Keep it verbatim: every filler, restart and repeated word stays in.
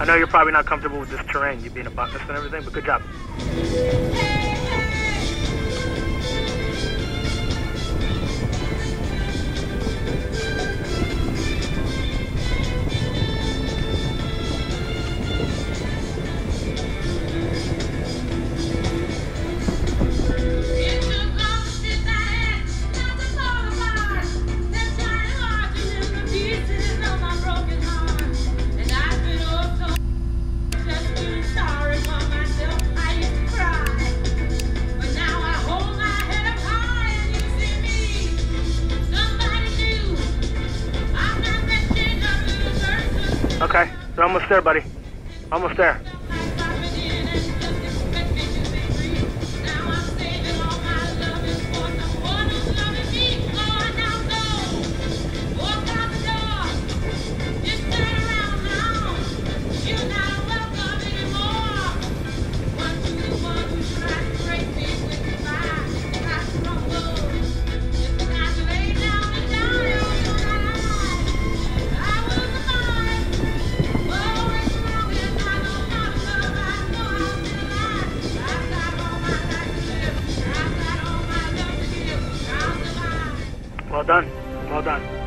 I know you're probably not comfortable with this terrain, you being a botanist and everything, but good job. Okay, we're almost there, buddy. Almost there. Well done. Well done.